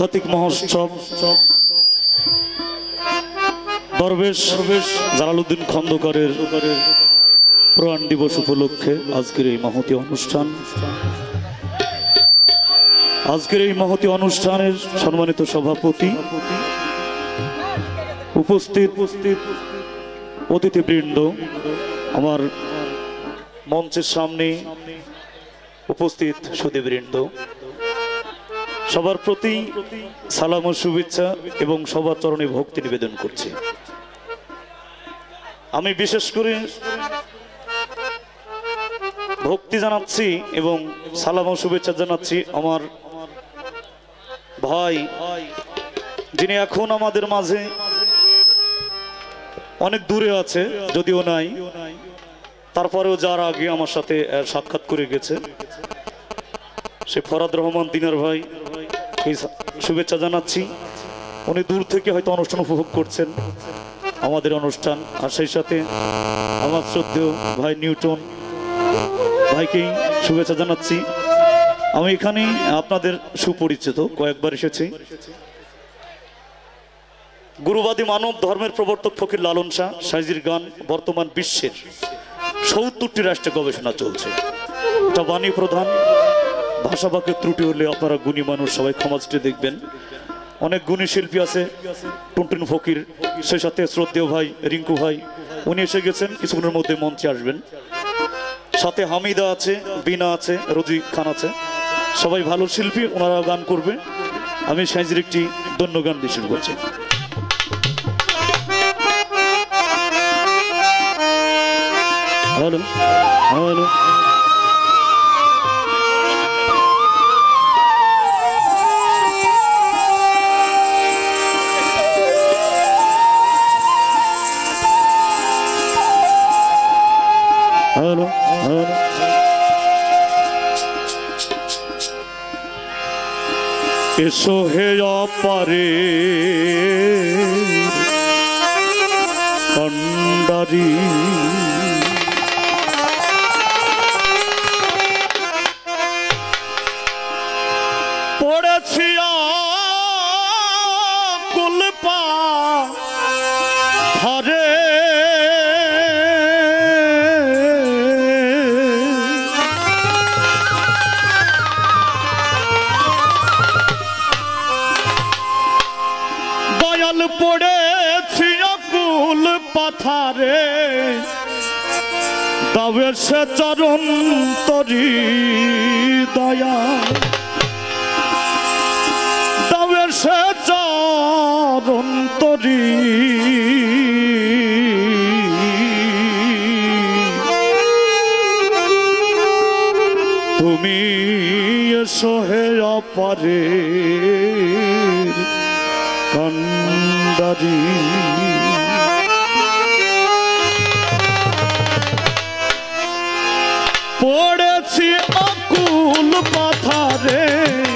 আধ্যাত্মিক মহোৎসব দরবেশ জালালউদ্দিন খন্দকারের প্রয়াণ দিবস উপলক্ষে আজকের এই মহতী অনুষ্ঠান। আজকের এই মহতী অনুষ্ঠানের সম্মানিত সভাপতি, উপস্থিত অতিথিবৃন্দ, আমার মঞ্চের সামনে উপস্থিত সুধীবৃন্দ, সবার প্রতি সালাম ও শুভেচ্ছা এবং সবার চরণে ভক্তি নিবেদন করছি। আমি বিশেষ করে ভক্তি জানাচ্ছি এবং সালাম ও শুভেচ্ছা জানাচ্ছি আমার ভাই, যিনি এখন আমাদের মাঝে অনেক দূরে আছে, যদিও নাই, তারপরেও যার আগে আমার সাথে সাক্ষাৎ করে গেছে, সে ফরাদ রহমান দিনার ভাই, শুভেচ্ছা জানাচ্ছি। উনি দূর থেকে হয়তো অনুষ্ঠান উপভোগ করছেন, আমাদের অনুষ্ঠান। আর সেই সাথে আমার শ্রদ্ধেয় ভাই নিউটন ভাইকেই শুভেচ্ছা জানাচ্ছি। আমি এখানে আপনাদের সুপরিচিত, কয়েকবার এসেছি। গুরুবাদী মানব ধর্মের প্রবর্তক ফকির লালন শাহ সাইজির গান বর্তমান বিশ্বের ৭০টি রাষ্ট্রে গবেষণা চলছে। এটা বাণী প্রধান, ভাষা বাক্যের ত্রুটি হলে আপনারা গুণী মানুষ, সবাই ক্ষমাদৃষ্টি দেখবেন। অনেক গুণী শিল্পী আছে, টুনটুন ফকির, সেই সাথে শ্রদ্ধেয় ভাই রিঙ্কু ভাই, উনি এসে গেছেন, কিছুক্ষণের মধ্যে মঞ্চে আসবেন। সাথে হামিদা আছে, বিনা আছে, রোজি খান আছে, সবাই ভালো শিল্পী, ওনারা গান করবে। আমি সাইজির একটি দন্য গান দিয়ে শুরু করছি। হ্যালো হ্যালো হ্যালো হ্যালো এসো হে অপারে কন্ডারি, পড়েছি কুলপা হরে, দয়াল পড়েছি কুল পাথারে, তবে সে চরণ তরি দয়া, তবে সে চরণ তরি তুমি এসো হে অপারে কন্ডারি। পড়েছি অকুল পাথারে,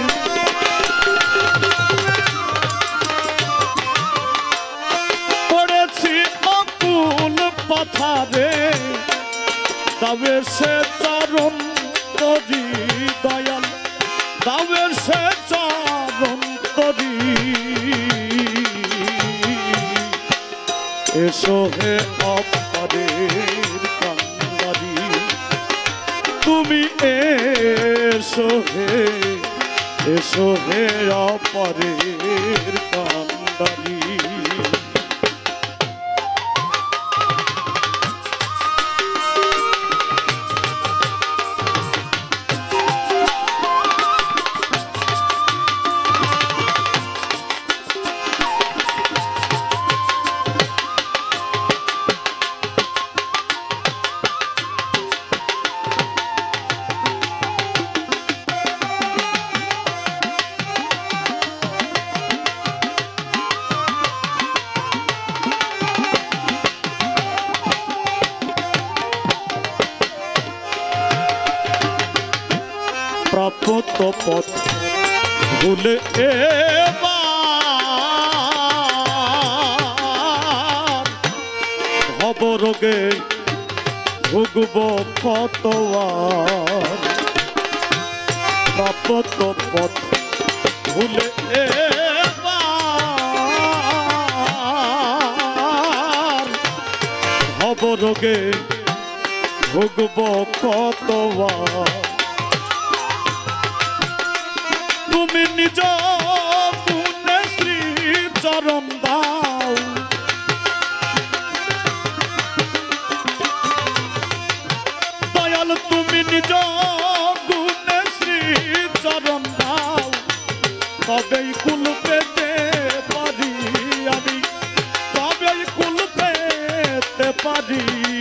পড়েছি অকুল পাথারে, তবে সে চরণ তরি দয়াল, তবে সে চরণ তরি এসো হে অপারের কন্ডারি, তুমি এসো হে অপারের কন্ডারি। প্রাপ্ত পথ ভুলে ভবরোগে ভুগব কতবার, প্রাপ্ত পথ ভুলে রোগে ভুগব কতবার তুমি নিজ গুণে শ্রী চরণ দাও দয়াল তুমি নিজ গুণে শ্রী চরণ দাও তবেই কুল পেতে পারি আমি তবেই কুল পেতে পারি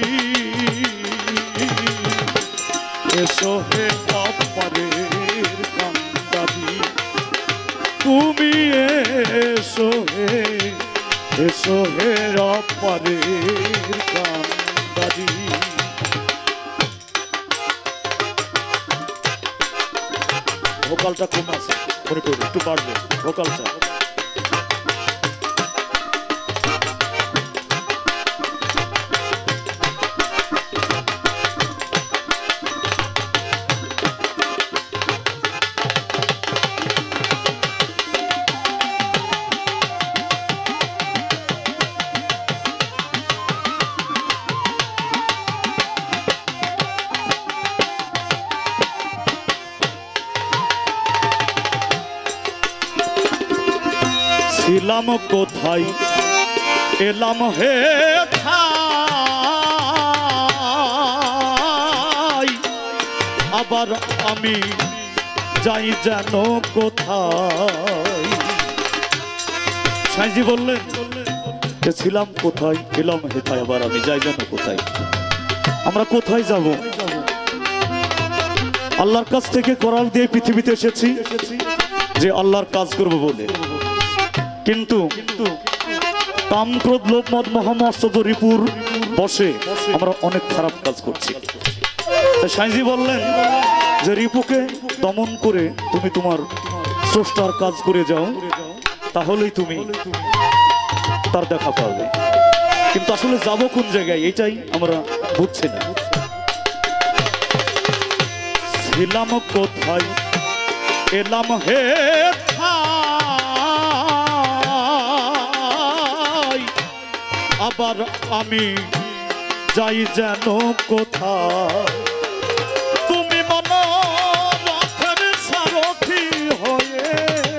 এসো হে অপরের কান্দারি তুমি এসো হে অপরের কান্দারি ভোকালটা কম আছে মনে করি একটু বাড়বে ভোকালটা ছিলাম কোথায় এলাম হে ঠাই আবার আমি যাই যেন কোথায় সাইজি বললেন ছিলাম কোথায় এলাম হে ঠাই আবার আমি যাই যেন কোথায় আমরা কোথায় যাব আল্লাহর কাছ থেকে করার দিয়ে পৃথিবীতে এসেছি যে আল্লাহর কাজ করব বলে কিন্তু কাম ক্রোধ লোভ মদ মহামাশ্চর্য রিপুর বসে আমরা অনেক খারাপ কাজ করছি সাইজি বললেন যে রিপুকে দমন করে তুমি তোমার স্রষ্টার কাজ করে যাও তাহলেই তুমি তার দেখা পাবে কিন্তু আসলে যাব কোন জায়গায় এটাই আমরা বুঝছি না ছিলাম কোথায় এলাম হে আবার আমি যাই যেন কোথায় তুমি মনোরথের সারথি হয়ে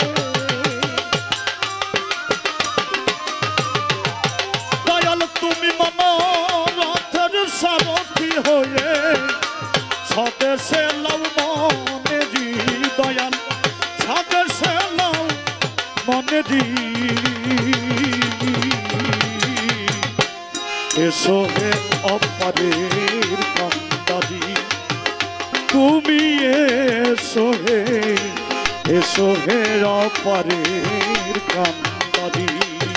দয়াল তুমি মনোরথের সারথি হয়ে স্বদেশে লাউ মনে দি দয়াল স্বদেশে লাউ মনে দি এসো হে অপরের কান্দারি তুমি এসো হে অপরের কান্দারি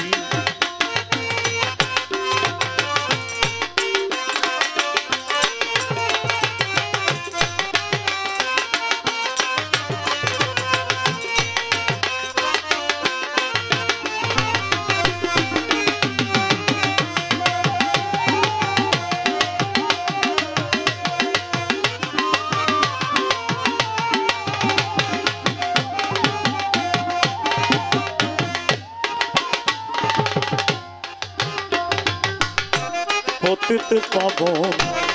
পতিত পাবন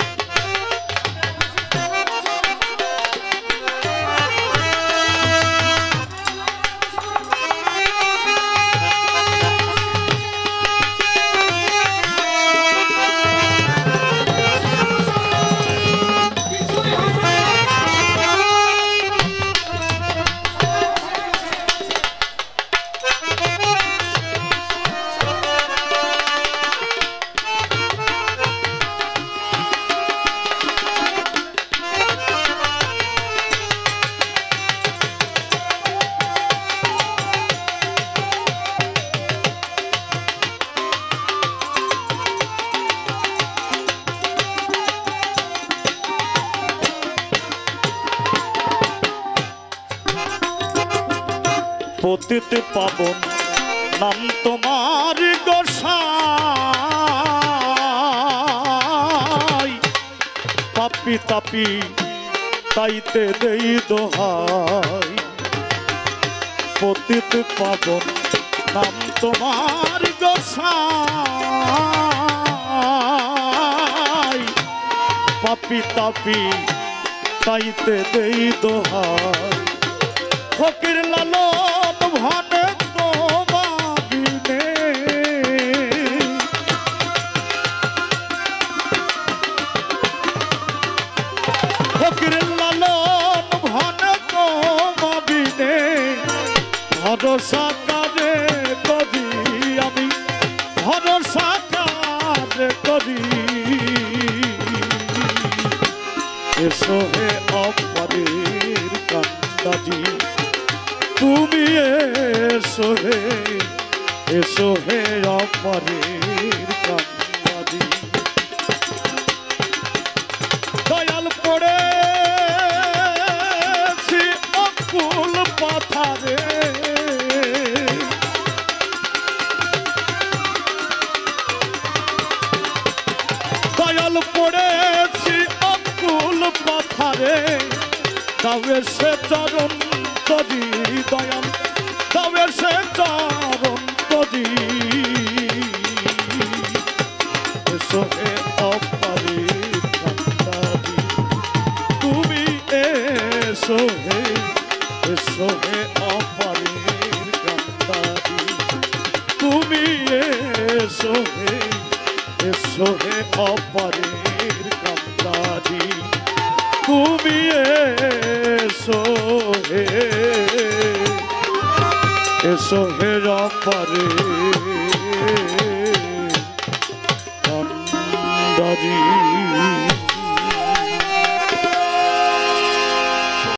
পতিত পাবন নাম তোমার গোসাই পাপি তাপি তাইতে দেই দোহাই পতিত পাবন নাম তোমার গোসাই পাপি তাপি তাইতে দেই দোহাই ফকির লালন ভানে তোমাবিনে ফকির লালন ভানে তোমাবিনে ভরসা কারে করি আমি ভরসা কারে করি এসো হে অপরের কান্দাজি তুমি এসো হে অপরের কান্দাজি দয়াল পড়ে অকুল পাথারে দয়াল পড়েছি অকুল পাথারে তবে সে চরণ তরি দয়াল তবে সে চরণ তরি এসো হে অপরের কান্দারি তুমি এসো হে অপরের কান্দারি তুমি এসো হে অপরের কান্দারি তুমি এসো হে অপরের কান্দারি।